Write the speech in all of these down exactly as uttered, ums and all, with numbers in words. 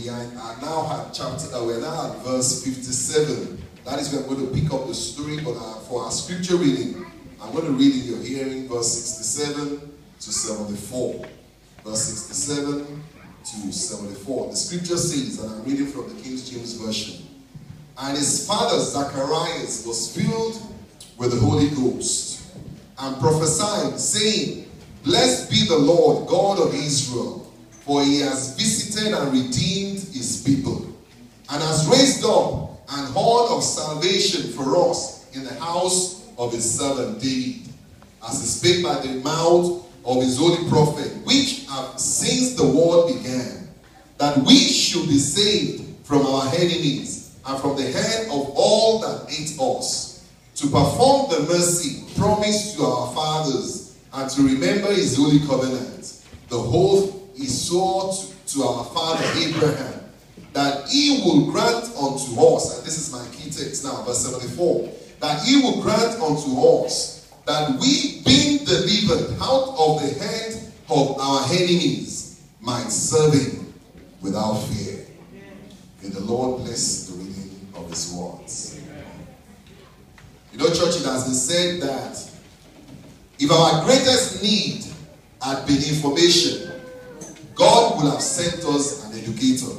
we are, are now at chapter, uh, we are now at verse fifty-seven. That is where I'm going to pick up the story, but uh, for our scripture reading, I'm going to read in your hearing verse sixty-seven to seventy-four. Verse sixty-seven to seventy-four. The scripture says, and I'm reading from the King James Version, and his father Zacharias was filled with the Holy Ghost, and prophesied, saying, Blessed be the Lord God of Israel, for he has visited and redeemed his people, and has raised up an horn of salvation for us in the house of his servant David, as he spake by the mouth of his holy prophet, which have since the world began, that we should be saved from our enemies and from the hand of all that hate us, to perform the mercy promised to our fathers, and to remember his holy covenant, the oath he swore to, to our father Abraham, that he will grant unto us, and this is my key text now, verse seventy-four, that he will grant unto us, that we, being delivered out of the hand of our enemies, might serve him without fear. May the Lord bless the reading of his words. You know, church, it has been said that if our greatest need had been information, God would have sent us an educator.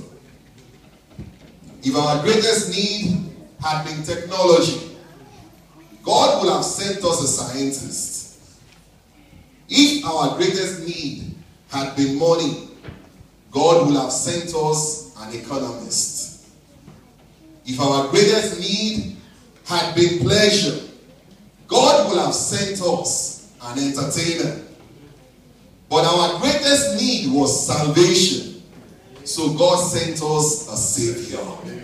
If our greatest need had been technology, God would have sent us a scientist. If our greatest need had been money, God would have sent us an economist. If our greatest need had been pleasure, God would have sent us an entertainer. But our greatest need was salvation, so God sent us a Savior.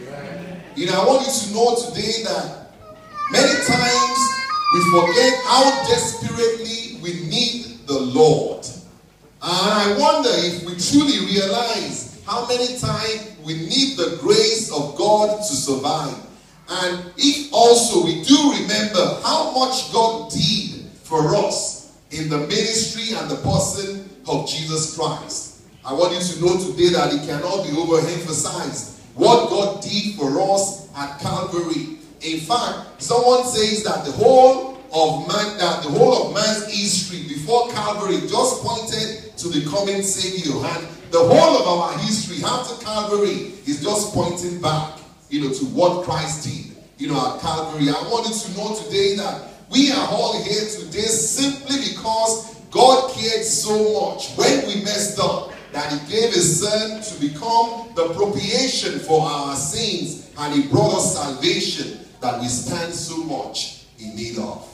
You know, I want you to know today that many times we forget how desperately we need the Lord. And I wonder if we truly realize how many times we need the grace of God to survive. And if also we do remember how much God did for us in the ministry and the person of Jesus Christ. I want you to know today that it cannot be overemphasized what God did for us at Calvary. In fact, someone says that the whole of man, that the whole of man's history before Calvary just pointed to the coming Savior, and the whole of our history after Calvary is just pointing back, you know, to what Christ did, you know, at Calvary. I wanted to know today that we are all here today simply because God cared so much when we messed up that he gave his son to become the propitiation for our sins, and he brought us salvation that we stand so much in need of.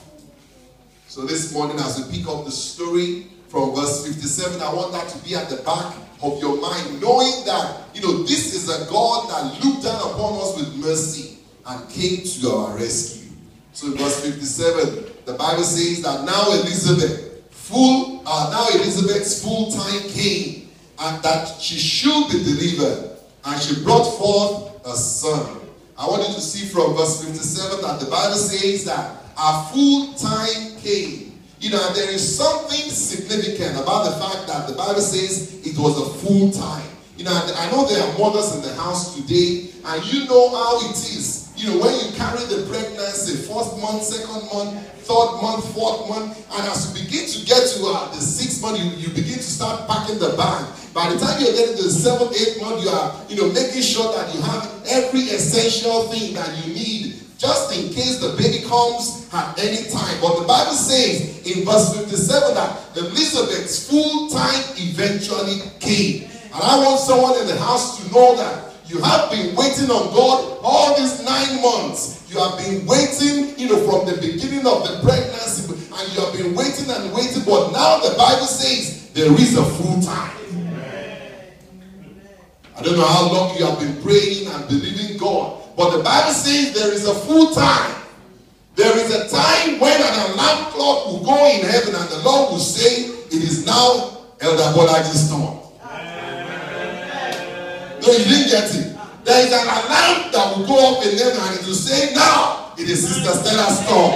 So this morning, as we pick up the story from verse fifty-seven, I want that to be at the back of your mind, knowing that, you know, this is a God that looked down upon us with mercy and came to our rescue. So in verse fifty-seven, the Bible says that now Elizabeth, full, uh, now Elizabeth's full time came, and that she should be delivered, and she brought forth a son. I want you to see from verse fifty-seven that the Bible says that our full time came. You know, there is something significant about the fact that the Bible says it was a full time. You know, I know there are mothers in the house today, and you know how it is. You know, when you carry the pregnancy, first month, second month, third month, fourth month, and as you begin to get to uh, the sixth month, you, you begin to start packing the bag. By the time you're getting to the seventh, eighth month, you are, you know, making sure that you have every essential thing that you need, just in case the baby comes at any time. But the Bible says in verse fifty-seven that Elizabeth's full time eventually came. And I want someone in the house to know that you have been waiting on God all these nine months. You have been waiting, you know, from the beginning of the pregnancy, and you have been waiting and waiting. But now the Bible says there is a full time. I don't know how long you have been praying and believing God, but the Bible says there is a full time. There is a time when an alarm clock will go in heaven and the Lord will say, it is now Elder Bolaji's turn. No, you didn't get it. There is an alarm that will go up in heaven and it will say, now it is Sister Stella's turn.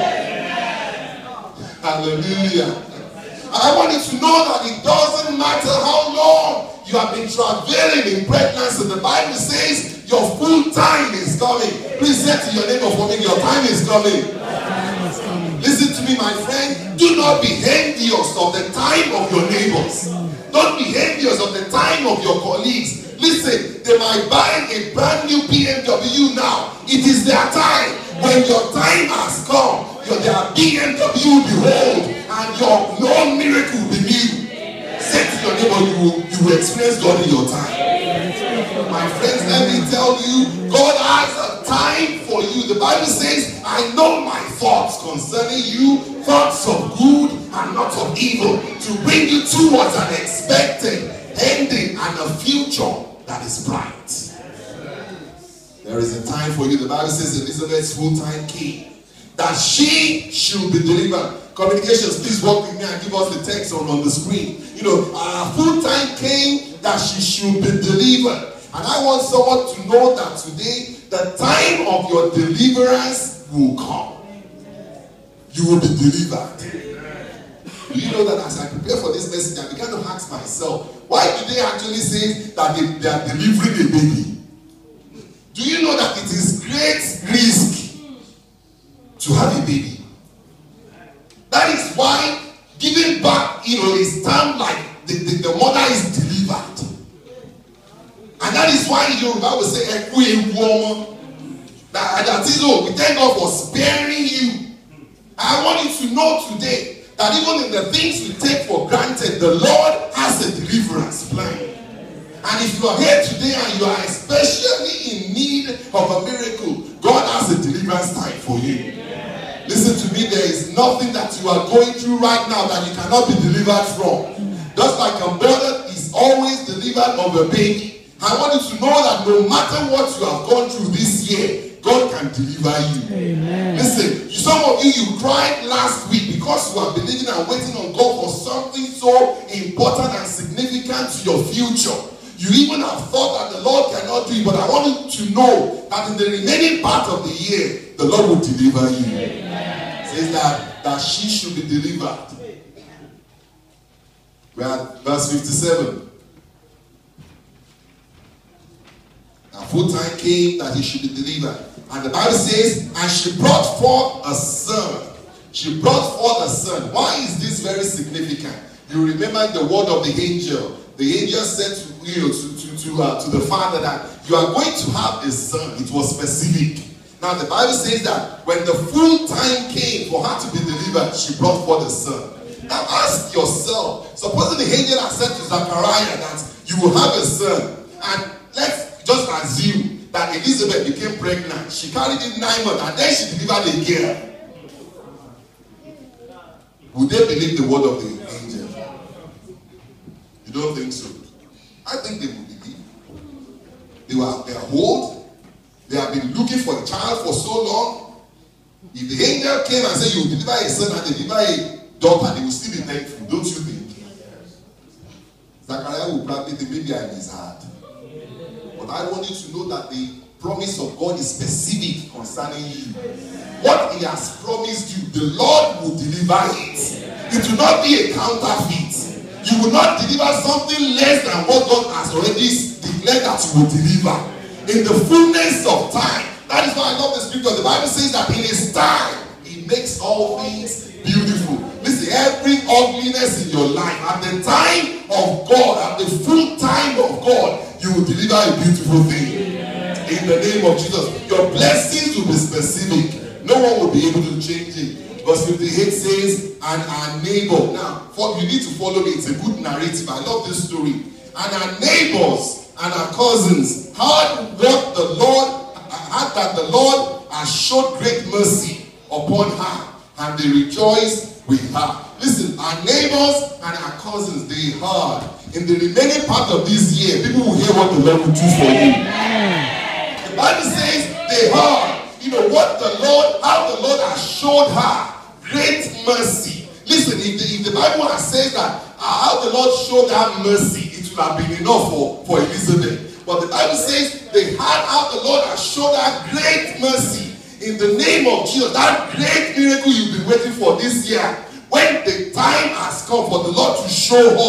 Hallelujah. I want you to know that it doesn't matter how long you You have been travailing in pregnancy. The Bible says your full time is coming. Please say to your neighbor for me, your time is coming. Listen to me, my friend. Do not be envious of the time of your neighbors. Don't be envious of the time of your colleagues. Listen, they might buy a brand new B M W now. It is their time. When your time has come, your their B M W will be old and your no miracle will be new. Say to your neighbor, you will, you will experience God in your time. My friends, let me tell you, God has a time for you. The Bible says, I know my thoughts concerning you, thoughts of good and not of evil, to bring you towards an expected ending and a future that is bright. There is a time for you. The Bible says Elizabeth's full time came, that she should be delivered. Communications, please walk with me and give us the text on, on the screen. You know, our full time came that she should be delivered. And I want someone to know that today, the time of your deliverance will come. You will be delivered. Do you know that as I prepare for this message, I began to ask myself, why do they actually say that they, they are delivering a baby? Do you know that it is great risk to have a baby? That is why giving birth, you know, is termed like the, the, the mother is delivered. And that is why Yoruba will say, Ekwe woman. That, that is all. We thank God for sparing you. I want you to know today that even in the things we take for granted, the Lord has a deliverance plan. And if you are here today and you are especially in need of a miracle, God has a deliverance time for you. Listen to me, there is nothing that you are going through right now that you cannot be delivered from. Just like a mother is always delivered of a baby, I want you to know that no matter what you have gone through this year, God can deliver you. Amen. Listen, some of you, you cried last week because you are believing and waiting on God for something so important and significant to your future. You even have thought that the Lord cannot do it, but I want you to know that in the remaining part of the year, the Lord will deliver you. Amen. Says that, that she should be delivered. We are at verse fifty-seven. A full time came that he should be delivered. And the Bible says, and she brought forth a son. She brought forth a son. Why is this very significant? You remember the word of the angel. The angel said to you know, to, to, to, uh, to the father that you are going to have a son. It was specific. Now the Bible says that when the full time came for her to be delivered, she brought forth a son. Now ask yourself, supposing the angel had said to Zachariah that you will have a son, and let's just assume that Elizabeth became pregnant. She carried it nine months and then she delivered a girl. Would they believe the word of the angel? You don't think so? I think they would believe. They were they are old. They have been looking for a child for so long. If the angel came and said you will deliver a son and deliver a daughter, they will still be thankful, don't you think? Zachariah will probably think maybe I'm his heart. But I want you to know that the promise of God is specific concerning you. What he has promised you, the Lord will deliver it. It will not be a counterfeit. You will not deliver something less than what God has already declared that you will deliver. In the fullness of time. That is why I love the scripture. The Bible says that in his time, he makes all things beautiful. Listen, every ugliness in your life, at the time of God, at the full time of God, you will deliver a beautiful thing. In the name of Jesus. Your blessings will be specific. No one will be able to change it. Verse fifty-eight says, and our neighbor. Now, for, you need to follow me. It's a good narrative. I love this story. And our neighbors and our cousins heard what the Lord, heard that the Lord has showed great mercy upon her, and they rejoiced with her. Listen, our neighbors and our cousins, they heard. In the remaining part of this year, people will hear what the Lord will do for you. The Bible says they heard, you know, what the Lord, how the Lord has showed her great mercy. Listen, if the, if the Bible has said that uh, how the Lord showed her mercy, it would have been enough for, for Elizabeth. But the Bible says they heard how the Lord has showed her great mercy. In the name of Jesus, that great miracle you've been waiting for this year, when the time has come for the Lord to show up,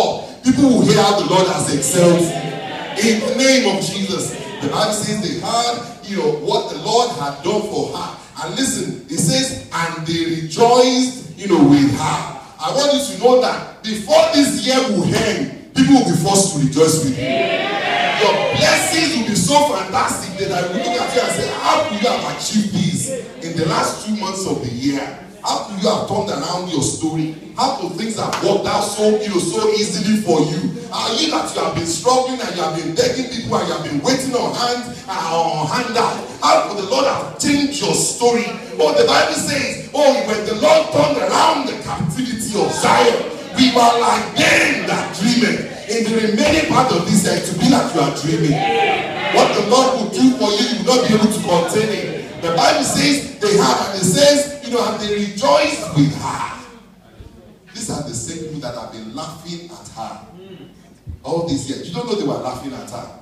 People will hear how the Lord has excelled in the name of Jesus. The Bible says they heard, you know, what the Lord had done for her. And listen, it says, and they rejoiced, you know, with her. I want you to know that before this year will end, people will be forced to rejoice with you. Your blessings will be so fantastic that I will look at you and say, how could you have achieved this in the last two months of the year? How could you have turned around your story? How could things have worked out so, you know, so easily for you? Are you that you have been struggling and you have been begging people and you have been waiting on hand and on handout? How could the Lord have changed your story? Oh, the Bible says, oh, when the Lord turned around the captivity of Zion, we were like them that dreamed. In the remaining part of this year, to be like you are dreaming. What the Lord will do for you, you will not be able to contain it. The Bible says they have, and it says, you know, and they rejoiced with her. These are the same people that have been laughing at her all these years. You don't know they were laughing at her.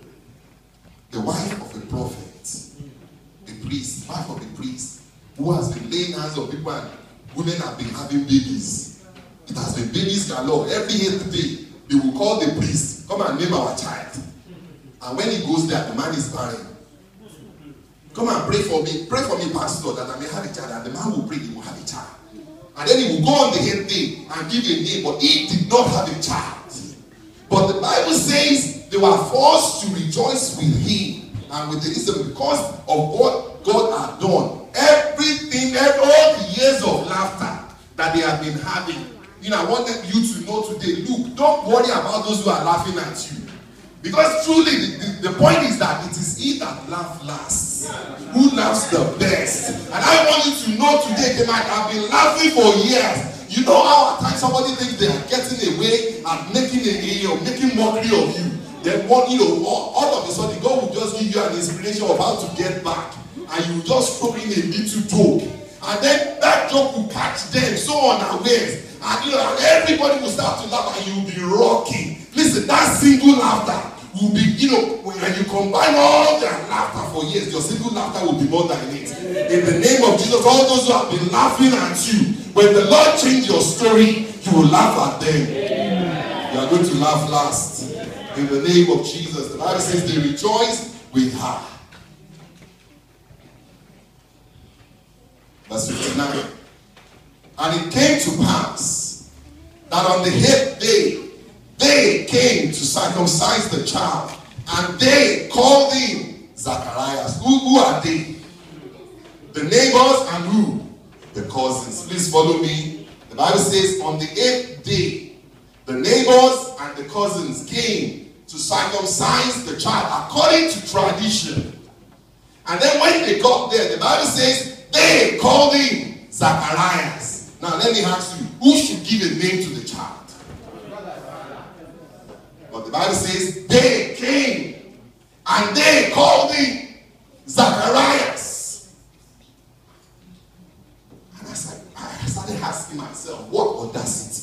The wife of a prophet, a priest, wife of a priest, who has been laying hands on people and women have been having babies. It has been babies galore. Every eighth day, they will call the priest, come and name our child. And when he goes there, the man is barren. Come and pray for me. Pray for me, pastor, that I may have a child. And the man will pray, he will have a child. And then he will go on the eighth day and give a name, but he did not have a child. But the Bible says they were forced to rejoice with him and with the reason because of what God had done. Everything, every, all the years of laughter that they have been having. You know, I wanted you to know today, look, don't worry about those who are laughing at you. Because truly, the, the, the point is that it is he that laughs last, who laughs the best. And I want you to know today, they might have been laughing for years. You know how at times somebody thinks they are getting away and making a, you know, making mockery of you. Then one, you know, all, all of a sudden, God will just give you an inspiration of how to get back. And you just throw in a little joke. And then that joke will catch them so unawares. And you know, and everybody will start to laugh and you'll be rocking. Listen, that single laughter will be, you know, when you combine all their laughter for years, your single laughter will be more than it. In the name of Jesus, all those who have been laughing at you, when the Lord changes your story, you will laugh at them. Amen. You are going to laugh last. In the name of Jesus. The Bible says they rejoiced with her. Verse fifty-nine. And it came to pass that on the eighth day, they came to circumcise the child, and they called him Zacharias. Who, who are they? The neighbors and who? The cousins. Please follow me. The Bible says on the eighth day, the neighbors and the cousins came to circumcise the child according to tradition. And then when they got there, the Bible says they called him Zacharias. Now let me ask you, who should give a name to the child? But the Bible says they came and they called him Zacharias. And I started, I started asking myself, what audacity?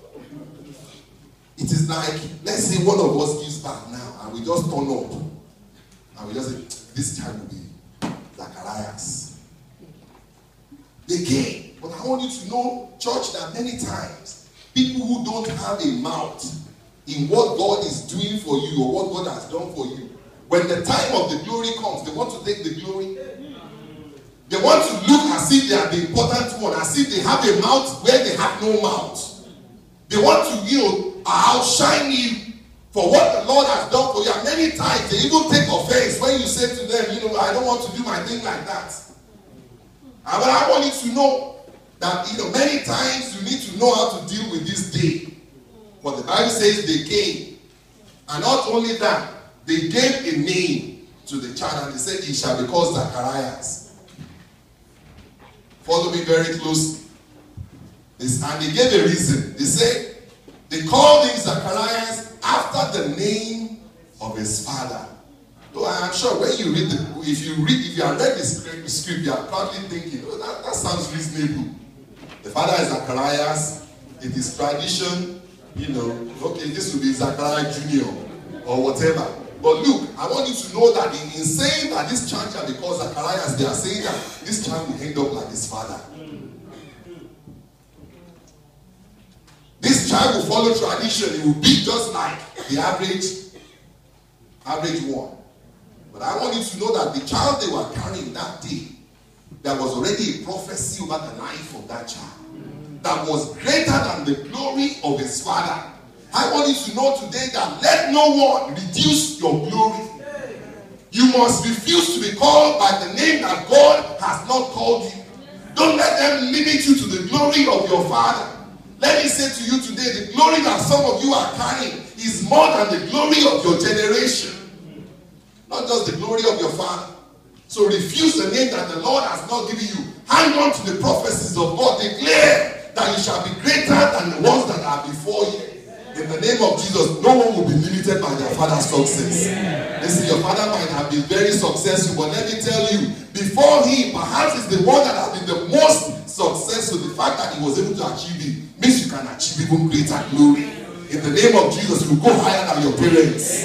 It is like, let's say one of us gives back now and we just turn up and we just say, this child will be Zacharias. They came. But I want you to know, church, that many times, people who don't have a mouth in what God is doing for you or what God has done for you, when the time of the glory comes, they want to take the glory. They want to look as if they are the important one, as if they have a mouth where they have no mouth. They want to, you know, outshine you for what the Lord has done for you. And many times, they even take offense when you say to them, you know, I don't want to do my thing like that. But I want you to know that, you know, many times you need to know how to deal with this day. But the Bible says they came. And not only that, they gave a name to the child and they said he shall be called Zacharias. Follow me very closely. This, and they gave a reason. They said they called him Zacharias after the name of his father. So I am sure when you read the, if you read, if you have read the script, you are probably thinking, oh, that, that sounds reasonable. The father is Zacharias. It is tradition, you know, okay, this will be Zachariah Junior or whatever. But look, I want you to know that in, in saying that this child shall be called Zacharias, they are saying that this child will end up like his father. This child will follow tradition. He will be just like the average, average one. But I want you to know that the child they were carrying that day, there was already a prophecy over the life of that child that was greater than the glory of his father. I want you to know today that let no one reduce your glory. You must refuse to be called by the name that God has not called you. Don't let them limit you to the glory of your father. Let me say to you today, the glory that some of you are carrying is more than the glory of your generation. Not just the glory of your father. So refuse the name that the Lord has not given you. Hang on to the prophecies of God. Declare that you shall be greater than the ones that are before you. In the name of Jesus, no one will be limited by their father's success. Listen, your father might have been very successful, but let me tell you, before him, perhaps is the one that has been the most successful. The fact that he was able to achieve it means you can achieve even greater glory. In the name of Jesus, you will go higher than your parents.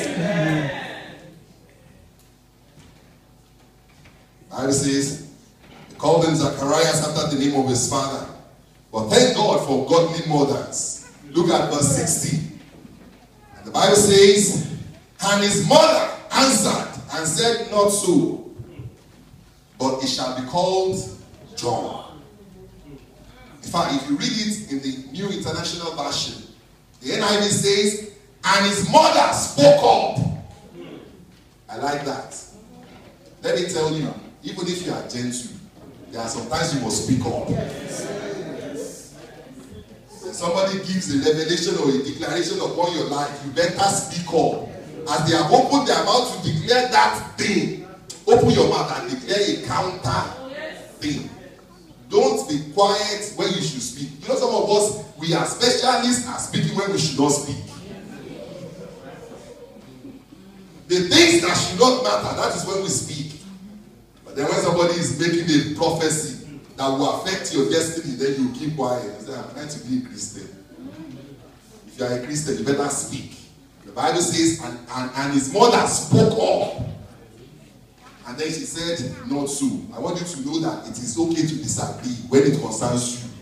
The Bible says, he called him Zacharias after the name of his father. But thank God for godly mothers. Look at verse sixteen. And the Bible says, and his mother answered and said, not so, but it shall be called John. In fact, if you read it in the New International Version, the N I V says, and his mother spoke up. I like that. Let me tell you, even if you are gentle, there are sometimes you must speak up. When somebody gives a revelation or a declaration upon your life, you better speak up. As they have opened their mouth to declare that thing, open your mouth and declare a counter thing. Don't be quiet when you should speak. You know, some of us, we are specialists at speaking when we should not speak. The things that should not matter, that is when we speak. But then when somebody is making a prophecy that will affect your destiny, then you keep quiet. You say, I'm trying to be a Christian. If you are a Christian, you better speak. The Bible says, and, and, and his mother spoke up. And then she said, not so. I want you to know that it is okay to disagree when it concerns you.